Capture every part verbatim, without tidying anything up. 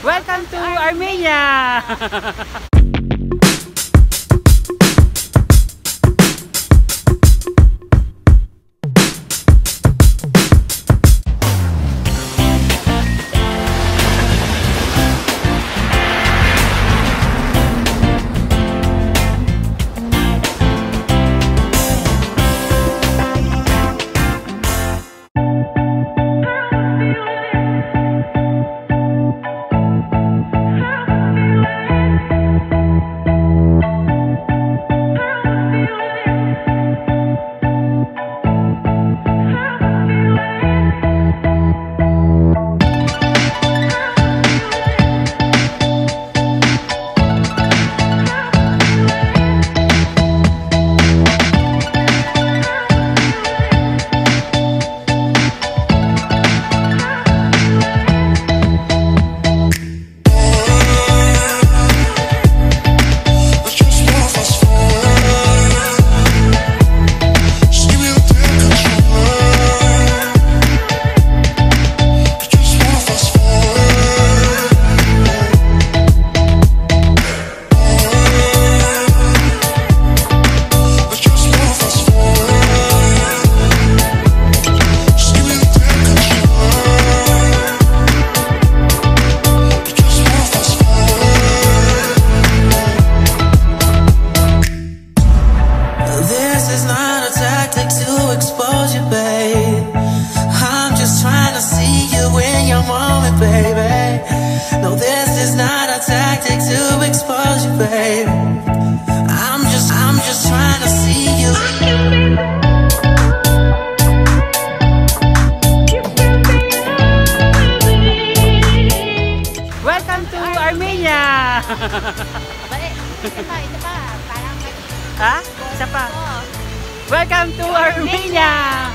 Welcome to Armenia! Baby, no, this is not a tactic to expose you, babe. I'm just, I'm just trying to see you. Welcome to Armenia. Ito pa, ito pa, parang may... Ha? Isa pa. Welcome to Armenia.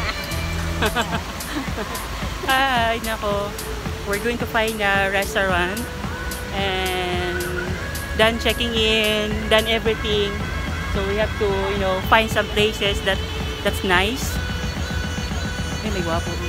Ay, nako. We're going to find a restaurant and done checking in, done everything. So we have to, you know, find some places that that's nice. Ay, may gwapo.